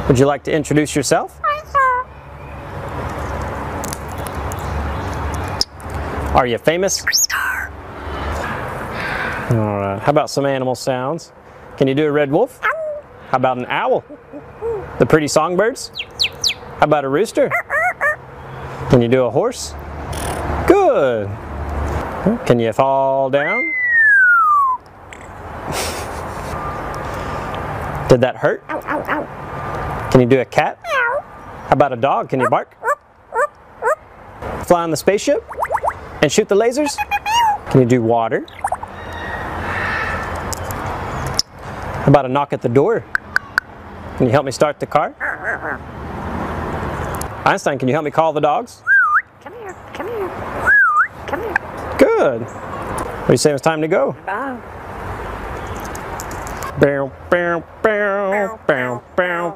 Would you like to introduce yourself? Are you famous? Alright, how about some animal sounds? Can you do a red wolf? How about an owl? The pretty songbirds? How about a rooster? Can you do a horse? Good! Can you fall down? Did that hurt? Can you do a cat? How about a dog? Can you bark? Fly on the spaceship? And shoot the lasers? Can you do water? How about a knock at the door? Can you help me start the car? Einstein, can you help me call the dogs? Come here, come here, come here. Good. What do you say it's time to go? Bye. Bow, bow, bow, bow, bow.